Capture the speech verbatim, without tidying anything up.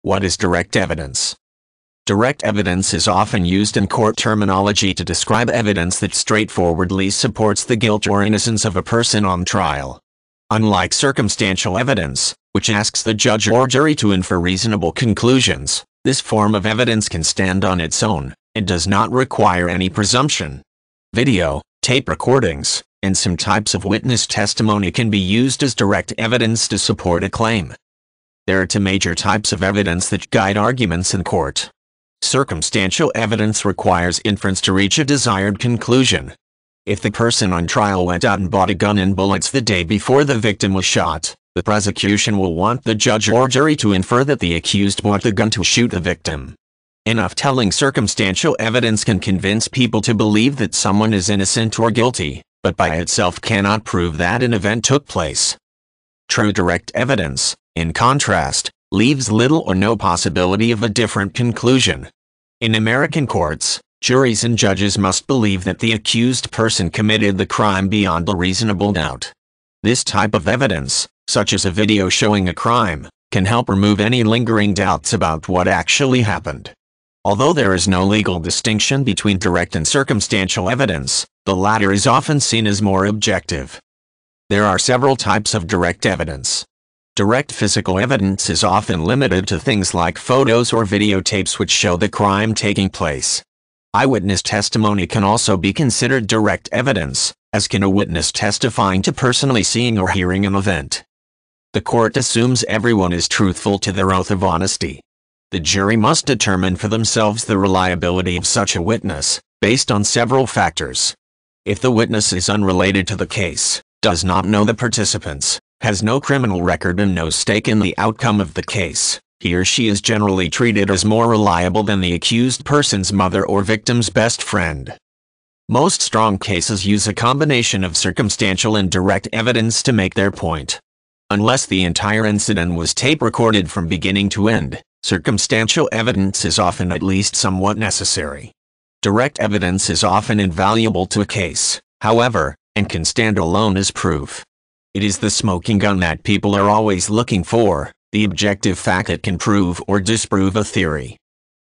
What is direct evidence? Direct evidence is often used in court terminology to describe evidence that straightforwardly supports the guilt or innocence of a person on trial. Unlike circumstantial evidence, which asks the judge or jury to infer reasonable conclusions, this form of evidence can stand on its own. It does not require any presumption. Video, tape recordings, and some types of witness testimony can be used as direct evidence to support a claim. There are two major types of evidence that guide arguments in court. Circumstantial evidence requires inference to reach a desired conclusion. If the person on trial went out and bought a gun and bullets the day before the victim was shot, the prosecution will want the judge or jury to infer that the accused bought the gun to shoot the victim. Enough telling circumstantial evidence can convince people to believe that someone is innocent or guilty, but by itself cannot prove that an event took place. True direct evidence, in contrast, leaves little or no possibility of a different conclusion. In American courts, juries and judges must believe that the accused person committed the crime beyond a reasonable doubt. This type of evidence, such as a video showing a crime, can help remove any lingering doubts about what actually happened. Although there is no legal distinction between direct and circumstantial evidence, the latter is often seen as more objective. There are several types of direct evidence. Direct physical evidence is often limited to things like photos or videotapes which show the crime taking place. Eyewitness testimony can also be considered direct evidence, as can a witness testifying to personally seeing or hearing an event. The court assumes everyone is truthful to their oath of honesty. The jury must determine for themselves the reliability of such a witness, based on several factors. If the witness is unrelated to the case, does not know the participants, has no criminal record and no stake in the outcome of the case, he or she is generally treated as more reliable than the accused person's mother or victim's best friend. Most strong cases use a combination of circumstantial and direct evidence to make their point. Unless the entire incident was tape recorded from beginning to end, circumstantial evidence is often at least somewhat necessary. Direct evidence is often invaluable to a case, however, and can stand alone as proof. It is the smoking gun that people are always looking for, the objective fact that can prove or disprove a theory.